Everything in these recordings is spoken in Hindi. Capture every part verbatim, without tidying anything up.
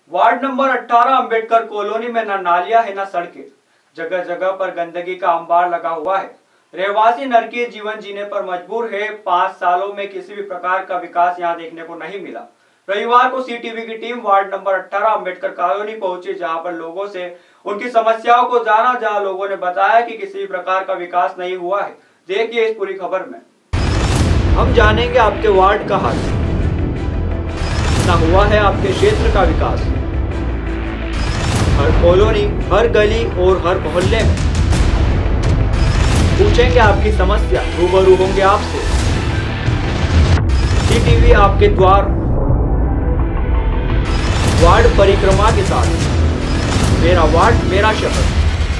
वार्ड नंबर अठारह अंबेडकर कॉलोनी में न नालियां है न सड़कें, जगह जगह पर गंदगी का अंबार लगा हुआ है। रहवासी नरकीय जीवन जीने पर मजबूर है। पाँच सालों में किसी भी प्रकार का विकास यहां देखने को नहीं मिला। रविवार को सीटीवी की टीम वार्ड नंबर अठारह अंबेडकर कॉलोनी पहुंची, जहां पर लोगों से उनकी समस्याओं को जाना, जहां लोगों ने बताया कि किसी भी प्रकार का विकास नहीं हुआ है। देखिए इस पूरी खबर में हम जानेंगे आपके वार्ड का हाल, न हुआ है आपके क्षेत्र का विकास। हर कॉलोनी, हर गली और हर मोहल्ले में पूछेंगे आपकी समस्या, रूबरू होंगे आपसे। सीटीवी आपके द्वार, वार्ड परिक्रमा के साथ मेरा वार्ड मेरा शहर।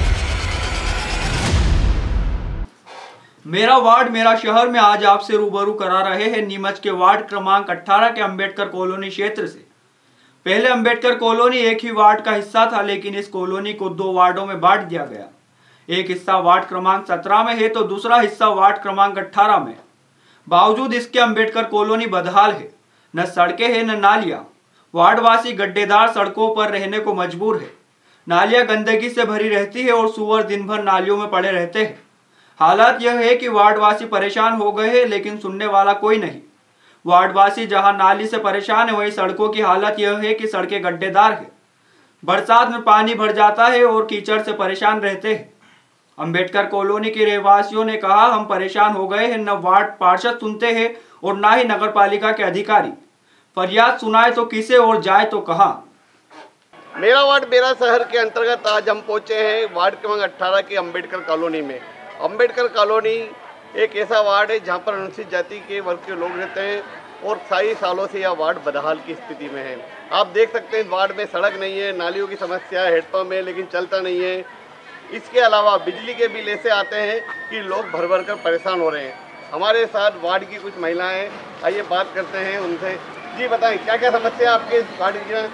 मेरा वार्ड मेरा शहर में आज आपसे रूबरू करा रहे हैं नीमच के वार्ड क्रमांक अठारह के अंबेडकर कॉलोनी क्षेत्र से। पहले अंबेडकर कॉलोनी एक ही वार्ड का हिस्सा था, लेकिन इस कॉलोनी को दो वार्डों में बांट दिया गया। एक हिस्सा वार्ड क्रमांक सत्रह में है तो दूसरा हिस्सा वार्ड क्रमांक अठारह में। बावजूद इसके अंबेडकर कॉलोनी बदहाल है, न सड़कें हैं न नालियां। वार्डवासी गड्ढेदार सड़कों पर रहने को मजबूर है। नालियां गंदगी से भरी रहती है और सुअर दिन भर नालियों में पड़े रहते हैं। हालात यह है कि वार्डवासी परेशान हो गए हैं, लेकिन सुनने वाला कोई नहीं। वार्डवासी जहां नाली से परेशान है, वहीं सड़कों की हालत यह है कि सड़कें गड्ढेदार है। बरसात में पानी भर जाता है और कीचड़ से परेशान रहते हैं। अंबेडकर कॉलोनी के रहवासियों ने कहा, हम परेशान हो गए हैं, न वार्ड पार्षद सुनते हैं और न ही नगर पालिका के अधिकारी। फरियाद सुनाए तो किसे और जाए तो कहां। मेरा वार्ड मेरा शहर के अंतर्गत आज हम पहुंचे हैं वार्ड क्रमांक अठारह की अंबेडकर कॉलोनी में। अंबेडकर कॉलोनी एक ऐसा वार्ड है जहां पर अनुसूचित जाति के वर्ग के लोग रहते हैं और कई सालों से यह वार्ड बदहाल की स्थिति में है। आप देख सकते हैं वार्ड में सड़क नहीं है, नालियों की समस्या है, हेडपंप है लेकिन चलता नहीं है। इसके अलावा बिजली के बिल ऐसे आते हैं कि लोग भर भर कर परेशान हो रहे हैं। हमारे साथ वार्ड की कुछ महिलाएं हैं, आइए बात करते हैं उनसे। जी बताएं क्या क्या समस्या है आपके वार्ड की?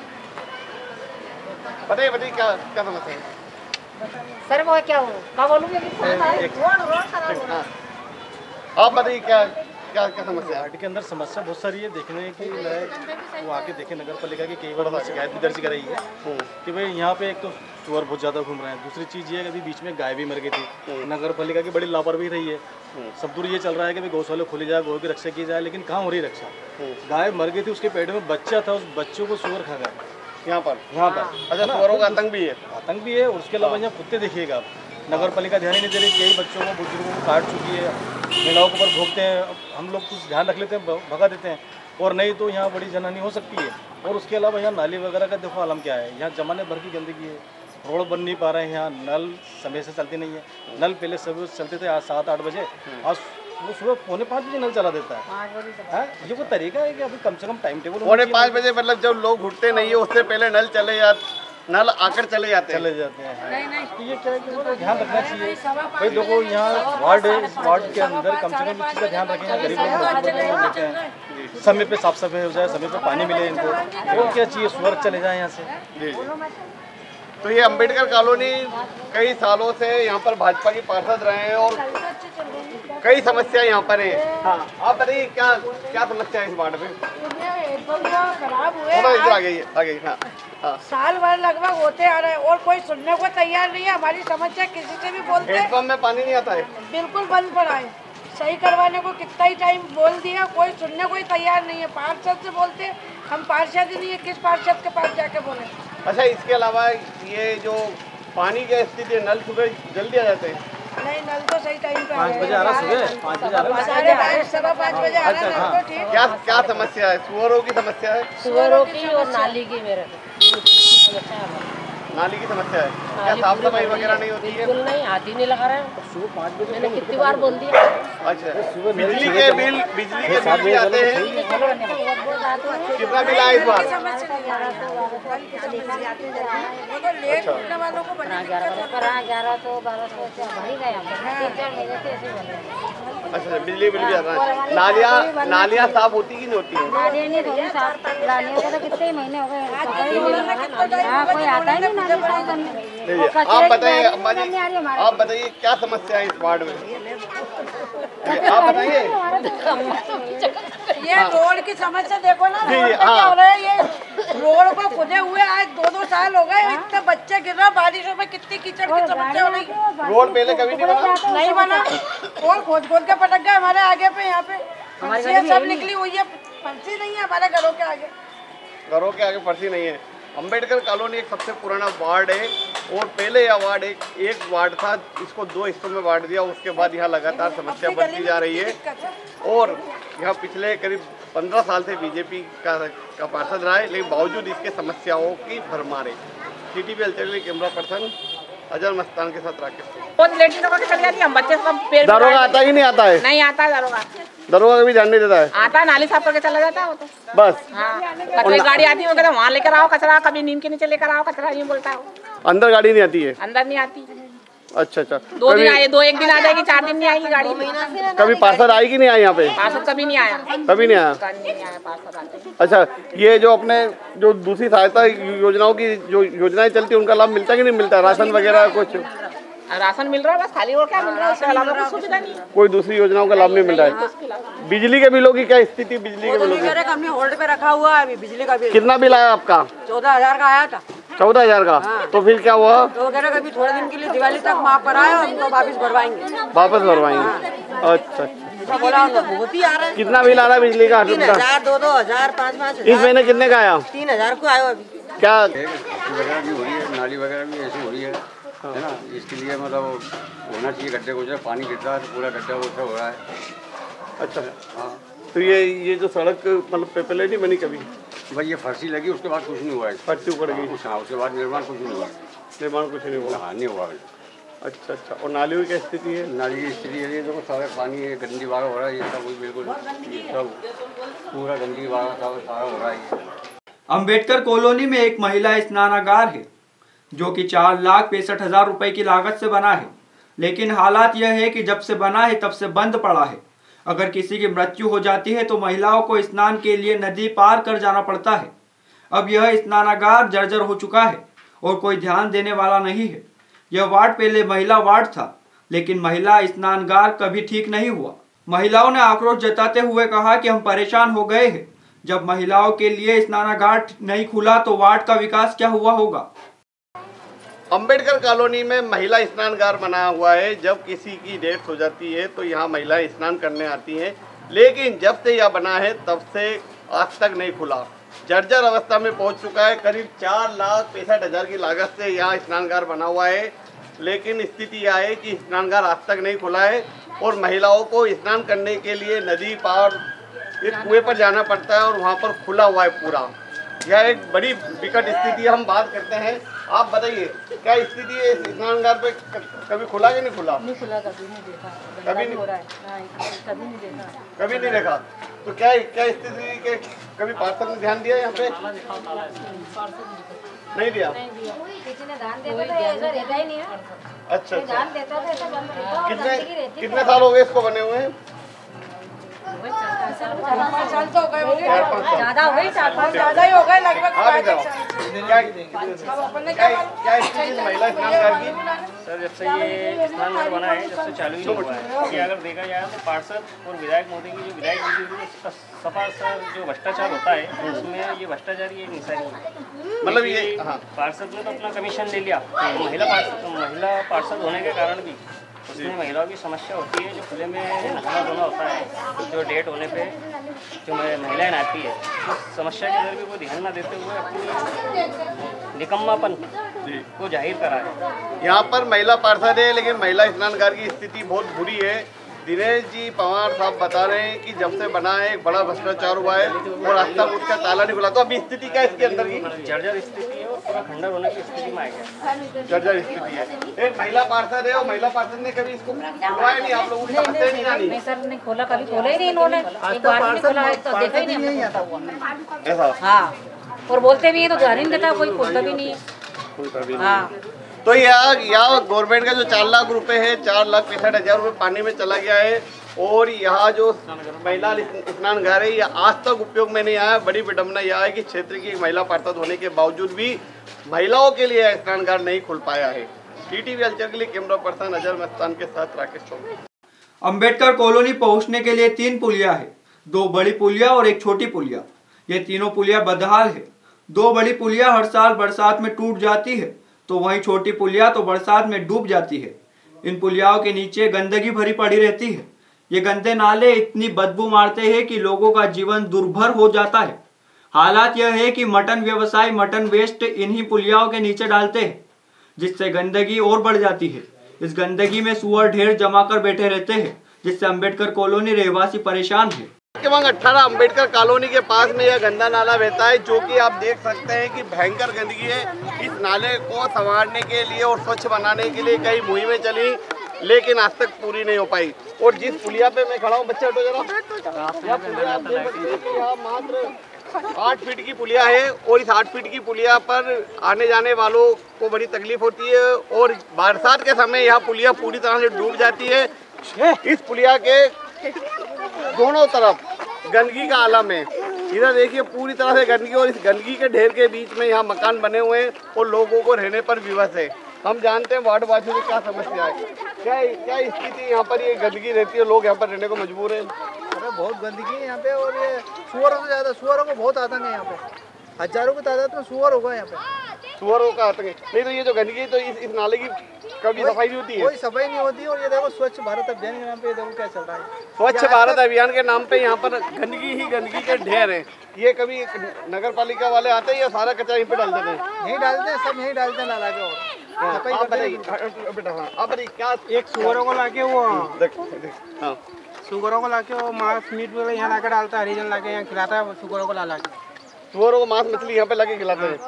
बताइए बताइए क्या क्या समस्या है सर? वो क्या हो क्या बोलूँगी? आप बताइए क्या क्या क्या समस्या है? वार्ड के अंदर समस्या बहुत सारी है। देखने की वो आके देखे नगर पालिका की कई बार हमने शिकायत भी दर्ज कराई है कि भाई यहाँ पे एक तो सुअर बहुत ज़्यादा घूम रहे हैं। दूसरी चीज़ ये है कि अभी बीच में गाय भी मर गई थी। नगर पालिका की बड़ी लापरवाही रही है। सब दूर ये चल रहा है कि भाई गौशाले खोली जाए, गौ की रक्षा की जाए, लेकिन कहाँ हो रही रक्षा? गाय मर गई थी, उसके पेट में बच्चा था, उस बच्चों को सुअर खा गया यहाँ पर यहाँ पर अच्छा, सुअरों का आतंक भी है आतंक भी है। और उसके अलावा यहाँ कुत्ते देखिएगा आप, नगर पालिका ध्यान ही नहीं दे रही। कई बच्चों को, बुजुर्गों को काट चुकी है, महिलाओं के ऊपर भोगते हैं। हम लोग कुछ ध्यान रख लेते हैं, भगा देते हैं, और नहीं तो यहाँ बड़ी जनहानि हो सकती है। और उसके अलावा यहाँ नाली वगैरह का देखो आलम क्या है। यहाँ जमाने भर की गंदगी है, रोड बन नहीं पा रहे हैं, यहाँ नल समय से चलती नहीं है। नल पहले सुबह चलते थे, आज सात आठ बजे, आज वो सुबह पौने पाँच बजे नल चला देता है। ये वो तरीका है कि अभी कम से कम टाइम टेबल पौने पाँच बजे मतलब जब लोग उठते नहीं है उससे पहले नल चले जाते नल आकर चले जाते हैं चले जाते हैं। नहीं, नहीं। तो ये क्या है कि वो ध्यान रखना चाहिए भाई। देखो यहाँ वार्ड है, इस वार्ड के अंदर कम से कम इस चीज़ का ध्यान रखें। गरीब लोग होते हैं, समय पे साफ सफाई हो जाए, समय पे पानी मिले इनको, और क्या चाहिए, सुअर चले जाए यहाँ से। जी तो ये अंबेडकर कॉलोनी कई सालों से यहाँ पर भाजपा के पार्षद रहे हैं और कई समस्या यहाँ पर है। हाँ आप बताइए क्या क्या समस्या है इस वार्ड में? खराब हुए इधर आ गई आ गई हाँ हाँ साल भर लगभग होते आ रहे हैं और कोई सुनने को तैयार नहीं है। हमारी समस्या किसी से भी बोलते हैं, हेडपंप में पानी नहीं आता है, बिल्कुल बंद पड़ा है। सही करवाने को कितना ही टाइम बोल दिया, कोई सुनने को ही तैयार नहीं है। पार्षद से बोलते हैं, हम पार्षद ही नहीं है, किस पार्षद के पास जाके बोले? अच्छा इसके अलावा ये जो पानी की स्थिति है, नल सुबह जल्दी आ जाते हैं? नहीं, नल तो सही टाइम पे पाँच बजे आ रहा, सुबह पाँच बजे आ रहा, साढ़े पाँच सवा पाँच बजे आ रहा है। नल तो ठीक। क्या क्या समस्या है? सुअरों की समस्या है, सुअरों की और नाली की। मेरे नाली की समस्या है। क्या साफ सफाई वगैरह नहीं होती है? बिल्कुल नहीं, हाथ ही नहीं लगा रहे हैं। सुबह पाँच बजे मैंने कितनी बार बोल दिया। अच्छा बिजली के बिल बिजली के बिल भी आते हैं? कितना बिल आया इस बार? ग्यारह सौ बारह सौ भरी गए। अच्छा बिजली बिल भी आता है। नालियाँ नालियाँ साफ होती कि नहीं होती है? नालियाँ नहीं होती साफ, नालियाँ तो कितने महीने हो गए, कोई आता ही नहीं आप बताइए अम्मा जी, आप बताइए क्या समस्या है इस वार्ड में? आप बताइए। ये रोड की समस्या देखो ना, जी, रोड पे हाँ। क्या हो रहा है, ये रोड को खुदे हुए आज दो दो साल हो गए, इतने बच्चे गिर रहे, बारिशों में कितनी कीचड़ की समस्या हो रही। रोड पहले कभी नहीं बना? नहीं बना, और खोद खोद के पटक गए हमारे आगे पे, यहाँ पे फर्शियाँ सब निकली हुई है, फर्शी नहीं है हमारे घरों के आगे। घरों के आगे फर्शी नहीं है। अंबेडकर कॉलोनी एक सबसे पुराना वार्ड है और पहले यह वार्ड एक एक वार्ड था, इसको दो हिस्सों में बांट दिया। उसके बाद यहाँ लगातार समस्या बढ़ती जा रही है और यहाँ पिछले करीब पंद्रह साल से बीजेपी का का पार्षद रहा है, लेकिन बावजूद इसके समस्याओं की भरमार है। सीटीवी अल्टरनेटिव कैमरा पर्सन अजर मस्तान के साथ राकेश। बहुत लेटी तो चली जाती है, हम बच्चे सब पेड़ दरोगा आता ही नहीं आता है? नहीं आता है दरोगा। दरोगा कभी ध्यान नहीं देता है? आता है, नाली साफ करके चला जाता है वो तो बस। हाँ, कचरे की गाड़ी आती है, वो कहता है वहाँ लेकर आओ कचरा, कभी नीम के नीचे लेकर आओ कचरा, यूँ बोलता है वो। अंदर गाड़ी नहीं आती है? अंदर नहीं आती। अच्छा अच्छा। दो दिन आए, दो एक दिन आ जाएगी, चार दिन नहीं आएगी गाड़ी। कभी पार्षद आई कि नहीं आई यहाँ पे? पार्षद कभी नहीं आया, कभी नहीं आया। कभी नहीं आया पार्षद आते। अच्छा, ये जो अपने जो दूसरी सहायता योजनाओं की जो योजनाएं चलती है उनका लाभ मिलता है कि नहीं मिलता? राशन वगैरह कुछ? राशन मिल रहा है बस, खाली और क्या मिल रहा है, उसके अलावा कुछ सुविधा नहीं। कोई दूसरी योजनाओं का लाभ नहीं मिल रहा है? बिजली के बिलों की क्या स्थिति? बिजली के बिलों की हमने होल्ड पे रखा हुआ है अभी, बिजली का बिल कितना बिल आया आपका? चौदह हजार का आया था। चौदह हजार का? तो फिर क्या हुआ? तो वो कह रहे अभी थोड़े दिन के लिए दिवाली तक माफ कराए और उनको वापस भरवाएंगे। वापस भरवाएंगे? अच्छा। ऐसा बोला उनको, बहुत ही आ रहा है। कितना बिल आ रहा है बिजली का? तीन हजार दो दो हजार पाँच पाँच इस महीने कितने का आया? तीन हजार को आयो अभी। क्या वगैरह भी हो रही है, नाली वगैरह भी ऐसी हो रही है, है ना? इसके लिए मतलब होना चाहिए, गड्ढे को जो पानी गिरता है तो पूरा गड्ढा उठा हो रहा है। अच्छा। हाँ, तो ये ये जो सड़क मतलब पहले नहीं बनी कभी? भाई ये फर्शी लगी, उसके बाद कुछ नहीं हुआ है। फर्शी उखड़ गई? हाँ, उसके बाद निर्माण कुछ नहीं हुआ। निर्माण कुछ नहीं हुआ? हाँ, नहीं हुआ। अच्छा अच्छा। और नालियों की क्या स्थिति है? नाली की स्थिति है, ये देखो सारा पानी है, गंदी बागा हो रहा है, ये सब बिल्कुल ये सब पूरा गंदी बागा सब सारा हो रहा है। अंबेडकर कॉलोनी में एक महिला स्नानागार है जो कि चार लाख पैंसठ हजार रुपए की लागत से बना है, लेकिन हालात यह है कि जब से बना है तब से बंद पड़ा है। अगर किसी की मृत्यु हो जाती है तो महिलाओं को स्नान के लिए नदी पार कर जाना पड़ता है। अब यह स्नानागार जर्जर हो चुका है और कोई ध्यान देने वाला नहीं है। यह वार्ड पहले महिला वार्ड था, लेकिन महिला स्नानगार कभी ठीक नहीं हुआ। महिलाओं ने आक्रोश जताते हुए कहा कि हम परेशान हो गए हैं। जब महिलाओं के लिए स्नानागार नहीं खुला तो वार्ड का विकास क्या हुआ होगा। अंबेडकर कॉलोनी में महिला स्नानगार बना हुआ है। जब किसी की डेथ हो जाती है तो यहाँ महिलाएं स्नान करने आती हैं, लेकिन जब से यह बना है तब से आज तक नहीं खुला। जर्जर अवस्था में पहुंच चुका है। करीब चार लाख पैंसठ हजार की लागत से यहाँ स्नानगार बना हुआ है, लेकिन स्थिति यह है कि स्नानगार आज तक नहीं खुला है और महिलाओं को स्नान करने के लिए नदी पार एक कुएं पर जाना पड़ता है और वहाँ पर खुला हुआ है पूरा। यह एक बड़ी विकट स्थिति है। हम बात करते हैं, आप बताइए क्या स्थिति है स्नानगार पे? कभी खुला कि नहीं खुला? नहीं खुला, कभी नहीं देखा। कभी नहीं हो रहा है, हाँ, कभी नहीं देखा। कभी नहीं देखा। तो क्या क्या स्थिति के कभी पार्षद ने ध्यान दिया यहाँ पे? नहीं दिया। किसी ने ध्यान देता था, ऐसा रहता ही नहीं है। अच्छा अच्छा। ध्यान देता था, ऐसा बंद रहता और कितने गंदगी रहती। कितने साल हो गए इसको बने हुए हैं? चार पाँच साल तो हो गए होंगे, चार पाँच साल। ज्यादा हो गई, चार पाँच ज्यादा ही हो गए लगभग। हाँ, पाँच बताओ। एक साल। क्या अब अपन ने क्या क्या क्या स्थिति है महिला स्नानगार की? सर जब से ये स्नानघर बना है जब से चालू ही नहीं हुआ है। क्योंकि अगर देखा जाए तो पार्षद और विधायक महोदय की जो विधायक नीति थी उसका सफा सर जो भ्रष्टाचार होता है उसमें ये भ्रष्टाचार की एक निशानी है। मतलब ये हाँ। पार्षद ने तो अपना कमीशन ले लिया, महिला पार्षद महिला पार्षद होने के कारण भी उसमें महिलाओं की समस्या होती है। जो खुले में नहाना धोना होता है, जो डेट होने पे जो महिलाएं नहाती है, उस समस्या के अंदर भी कोई ध्यान न देते हुए अपनी निकम्मापन को जाहिर करा है। यहाँ पर महिला पार्षद है, लेकिन महिला स्नानगार की स्थिति बहुत बुरी है। दिनेश जी पवार साहब बता रहे हैं कि जब से बना है एक बड़ा भ्रष्टाचार हुआ है और आज तक उसका ताला नहीं खुला। तो अभी स्थिति क्या है इसके अंदर की? जर्जर स्थिति है और पूरा खंडर होने की स्थिति में आ गया। जर्जर स्थिति है। एक महिला पार्षद है और महिला पार्षद ने कभी इसको खुलवाया नहीं। आप लोग उसका पता ही नहीं जानी। नहीं सर, नहीं खोला, कभी खोला ही नहीं इन्होंने। एक बार भी नहीं खोला है तो देखा ही नहीं हमने खोलता हुआ। ऐसा हाँ, और बोलते भी है तो ध्यान ही नहीं देता, कोई खोलता भी नहीं है। हाँ, तो यहाँ यहाँ गवर्नमेंट का जो चार लाख रुपए है, चार लाख पैंसठ हजार रुपये पानी में चला गया है और यहाँ जो महिला स्नानघर है ये आज तक उपयोग में नहीं आया। बड़ी विडम्बना यह है कि क्षेत्र की महिला पार्षद होने के बावजूद भी महिलाओं के लिए स्नानघाट नहीं खुल पाया है। टीटीवी हलचल के लिए कैमरा पर्सन अजर मस्तान के साथ राकेश चौबे। अंबेडकर कॉलोनी पहुंचने के लिए तीन पुलिया है, दो बड़ी पुलिया और एक छोटी पुलिया। ये तीनों पुलिया बदहाल है। दो बड़ी पुलिया हर साल बरसात में टूट जाती है, तो वहीं छोटी पुलिया तो बरसात में डूब जाती है। इन पुलियाओं के नीचे गंदगी भरी पड़ी रहती है। ये गंदे नाले इतनी बदबू मारते हैं कि लोगों का जीवन दुर्भर हो जाता है। हालात यह है कि मटन व्यवसायी मटन वेस्ट इन्हीं पुलियाओं के नीचे डालते हैं, जिससे गंदगी और बढ़ जाती है। इस गंदगी में सुअर ढेर जमा कर बैठे रहते हैं, जिससे अंबेडकर कॉलोनी रहवासी परेशान है। अठारह अंबेडकर कॉलोनी के पास में यह गंदा नाला बहता है, जो कि आप देख सकते हैं कि भयंकर गंदगी है। इस नाले को संवारने के लिए और स्वच्छ बनाने के लिए कई मुहिमें चली, लेकिन आज तक पूरी नहीं हो पाई। और जिस पुलिया पे मैं खड़ा हूँ, बच्चे हटो जरा, यह पुलिया आप देख सकते हैं कि यहाँ मात्र आठ फीट की पुलिया है और इस आठ फीट की पुलिया पर आने जाने वालों को बड़ी तकलीफ होती है। और बरसात के समय यह पुलिया पूरी तरह से डूब जाती है। इस पुलिया के दोनों तरफ गंदगी का आलम है। इधर देखिए पूरी तरह से गंदगी, और इस गंदगी के ढेर के बीच में यहाँ मकान बने हुए हैं और लोगों को रहने पर विवश है। हम जानते हैं वार्ड वासियों की क्या समस्या है, क्या क्या स्थिति यहाँ पर ये गंदगी रहती है, लोग यहाँ पर रहने को मजबूर हैं। अरे बहुत गंदगी है यहाँ पे, और ये सुअरों से ज़्यादा, सुअरों को बहुत आतंक है यहाँ पे। हजारों की तादाद में सुअर होगा यहाँ पे, सुअरों का आतंक है। नहीं तो ये जो गंदगी है, तो इस, इस नाले की कभी सफाई नहीं होती है, कोई सफाई नहीं होती है। और ये देखो स्वच्छ भारत अभियान के नाम पे देखो क्या चल रहा है। स्वच्छ भारत अभियान के नाम पे यहाँ पर गंदगी ही गंदगी के ढेर है। ये कभी नगर पालिका वाले आते हैं या सारा कचरा यहीं पे डाल देते हैं? यहीं डालते हैं, सब यहीं डालते हैं नाला के। और सफाई आप बताइए बेटा, हाँ आप बताइए क्या। एक सुअरों को लाके वो हाँ सुअरों को लाके वो मांस मीट वगैरह यहाँ लाके डालता है, हरिजन लाके यहाँ खिलाता है सुअरों को ला लाके। सुअरों को मांस मछली यहाँ पे लाके खिलाते हैं,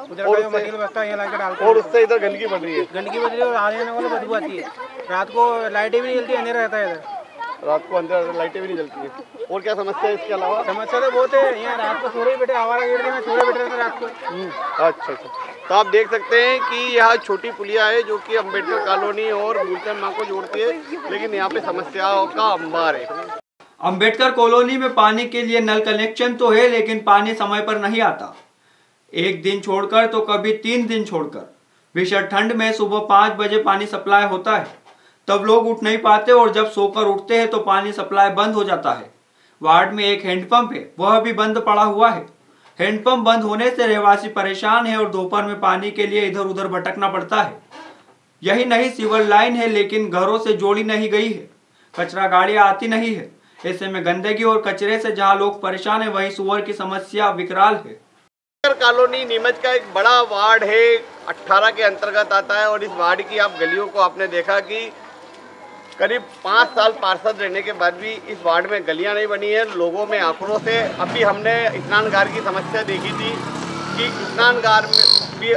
और उससे इधर गंदगी बढ़ रही है। गंदगी बढ़ रही है और आने जाने वाले बदबू आती है। रात को लाइटें भी नहीं जलती, अंधेरा रहता है इधर। रात को अंदर लाइटें भी नहीं जलती है। और क्या समस्या है इसके अलावा? समस्या तो बहुत है यहाँ। रात को सोरे बैठे आवारा गेट में सोरे बैठे रहते रात को। अच्छा अच्छा, तो आप देख सकते हैं कि यह छोटी पुलिया है जो कि अंबेडकर कॉलोनी और मूलचंद माँ को जोड़ती है, लेकिन यहाँ पे समस्याओं का अंबार है। अंबेडकर कॉलोनी में पानी के लिए नल कनेक्शन तो है, लेकिन पानी समय पर नहीं आता। एक दिन छोड़कर तो कभी तीन दिन छोड़कर। भीषण ठंड में सुबह पाँच बजे पानी सप्लाई होता है, तब लोग उठ नहीं पाते, और जब सोकर उठते हैं तो पानी सप्लाई बंद हो जाता है। वार्ड में एक हैंडपंप है, वह भी बंद पड़ा हुआ है। हैंडपंप बंद होने से रहवासी परेशान है और दोपहर में पानी के लिए इधर उधर भटकना पड़ता है। यही नहीं, सीवर लाइन है लेकिन घरों से जोड़ी नहीं गई है। कचरा गाड़ियां आती नहीं है। ऐसे में गंदगी और कचरे से जहां लोग परेशान है, वहीं सुअर की समस्या विकराल है। कॉलोनी नीमच का एक बड़ा वार्ड है, अठारह के अंतर्गत आता है। और इस वार्ड की आप गलियों को आपने देखा कि करीब पाँच साल पार्षद रहने के बाद भी इस वार्ड में गलियां नहीं बनी है। लोगों में आक्रोश है। अभी हमने स्नानघाट की समस्या देखी थी कि स्नानघाट में भी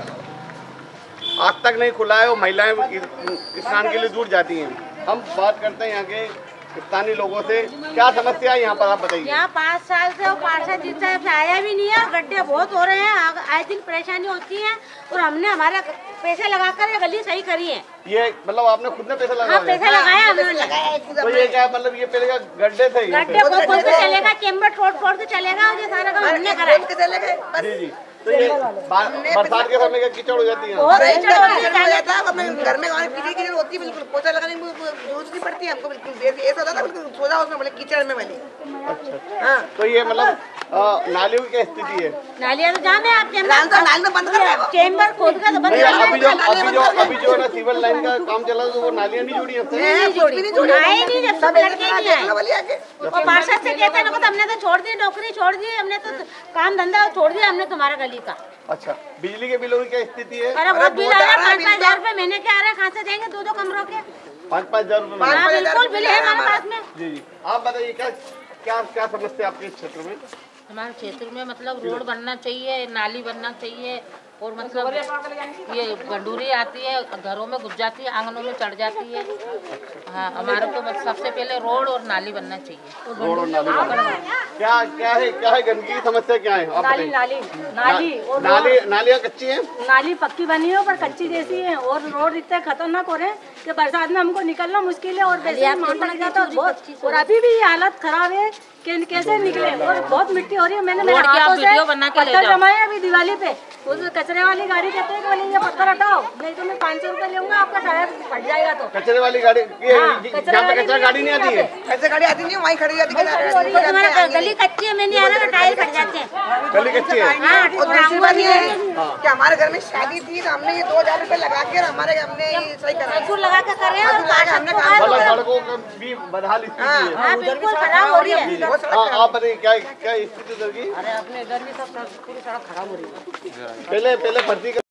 आज तक नहीं खुला है और महिलाएं स्नान के लिए दूर जाती हैं। हम बात करते हैं यहाँ के स्थानीय लोगों से, क्या समस्या है यहाँ पर, आप बताइए। यहाँ पाँच साल से वो पार्षद जिस तरह से आया भी नहीं है, गड्ढे बहुत हो रहे हैं, आए दिन परेशानी होती है। और हमने हमारे पैसे लगाकर ये गली सही करी है। ये मतलब आपने खुद ने पैसा लगाया? हाँ, पैसा लगाया हमने। तो ये क्या मतलब, ये पहले का गड्ढे थे? गड्ढे खोद खोद के चलेगा, चेम्बर फोड़ फोड़ के चलेगा, और ये सारा काम हमने करा। जी जी, तो ये बरसात के समय का कीचड़ हो जाती है। बहुत कीचड़ होती है, घर में कीचड़ होती है, बिल्कुल पोछा लगाने की जरूरत नहीं पड़ती हमको। बिल्कुल ऐसा होता था, बिल्कुल सोजा उसमें मतलब कीचड़ में वाली। अच्छा हाँ, तो ये मतलब नालियों की क्या स्थिति है? नालियाँ तो जाम है, आप नाली में बंद कर दो, चेम्बर खोद कर बंद कर। अभी जो अभी जो अभी जो है ना सिविल लाइन का काम चला, तो वो नालियाँ नहीं जुड़ी हैं? नहीं जोड़ी, आए नहीं, जब सब लड़के नहीं आए। और पार्षद से कहते हैं तो हमने तो छोड़ दी, नौकरी छोड़ दी, हमने तो काम धंधा छोड़ दिया हमने तुम्हारा गली का। अच्छा, बिजली के बिलों की क्या स्थिति है? अरे बहुत बिल आ रहा है, पाँच पाँच हजार रुपए महीने के आ रहे हैं। कहाँ से देंगे दो दो कमरों के? पाँच पाँच हजार रुपए हाँ, बिल्कुल बिल है हमारे पास में। जी जी, आप बताइए क्या क्या क्या समस्या आपके क्षेत्र में? हमारे क्षेत्र में मतलब रोड बनना चाहिए, नाली बनना चाहिए, और मतलब ये गंडूरी आती है, घरों में घुस जाती है, आंगनों में चढ़ जाती है। हाँ, हमारे को सबसे पहले रोड और नाली बनना चाहिए। रोड और नाली क्या क्या है क्या है गंदगी की समस्या क्या है? नाली नाली नाली और नाली नालियाँ कच्ची हैं? नाली पक्की बनी है पर कच्ची जैसी है, और रोड इतने खतरनाक हो रहे हैं कि बरसात में हमको निकलना मुश्किल है, और वैसे मानता लग जाता है बहुत। और अभी भी ये हालत खराब है कि कैसे निकले और बहुत मिट्टी हो रही है। मैंने रोड मेरे की आप हाथों से वीडियो बना के ले पत्थर जाओ। जमाए अभी दिवाली पे। उस कचरे वाली गाड़ी कहते हैं कि बोले ये पत्थर हटाओ, नहीं तो मैं पाँच सौ रुपए लूंगा, आपका टायर फट जाएगा। तो कचरे वाली गाड़ी ये हाँ, जहाँ पे कचरा गाड़ी नहीं आती है, ऐसे गाड़ी आती नहीं, वहीं खड़ी जाती है। तुम्हारा गली कच्ची है, मैं नहीं आ रहा, टायर फट जाते हैं। गली कच्ची है। हाँ, और दूसरी बात ये है कि हमारे घर में शादी थी तो हमने ये दो हजार रुपए लगा के हमारे हमने ये सही करा, मजदूर लगा के करे और हमने सड़क सड़कों का भी बदहाल स्थिति है। हाँ, बिल्कुल खराब हो रही है। हाँ, आप बताइए क्या क्या स्थिति उधर की? अरे अपने इधर भी सब पूरी सड़क खराब हो रही है। पहले पहले भर्ती